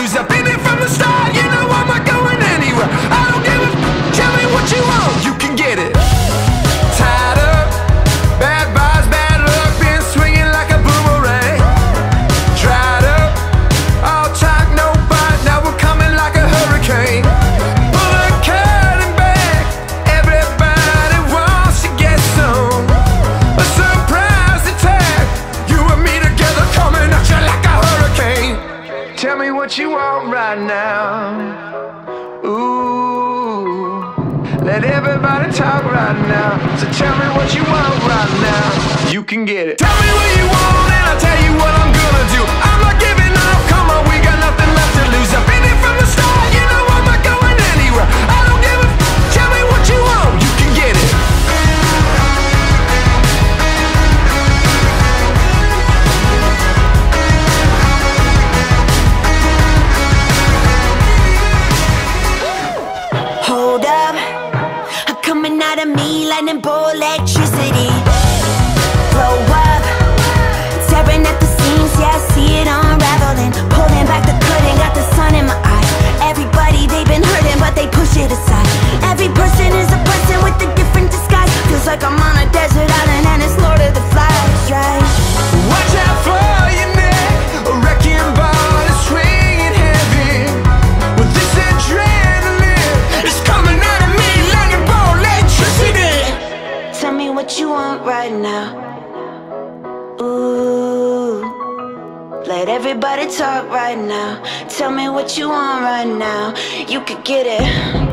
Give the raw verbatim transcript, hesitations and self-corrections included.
lose. I've been here from the start, you know I'm not going anywhere. I don't give a f- tell me what you want, you can get it. Tied up, bad vibes, bad luck, been swinging like a boomerang. Dried up, all talk, no bite, now we're coming like a hurricane. Pull the curtain back, everybody wants to get some. A surprise attack, you and me together coming at you like a hurricane. Tell me what you want right now. Ooh, let everybody talk right now. So tell me what you want right now. You can get it. Tell me what you want and I'll tell you what I'm gonna do. I'm not giving up, come on, we got nothing left to lose. I've been here from the start, you know I'm not going anywhere. I don't give a f- tell me what you want, you can get it. Hold up, I'm coming out of me, lightning bolt electricity. Blow up, tearing at the seams, yeah, I see it unraveling. Pulling back the curtain, got the sun in my eye. Everybody, they've been hurting, but they push it aside. Every person is a person with a different disguise. Feels like I'm on a desert island and it's Lord of the Flies, right? Watch out for your neck, a wrecking ball is swinging heavy. With this adrenaline, it's coming out of me, lightning bolt electricity. Tell me what you want right now. Ooh, let everybody talk right now. Tell me what you want right now. You could get it.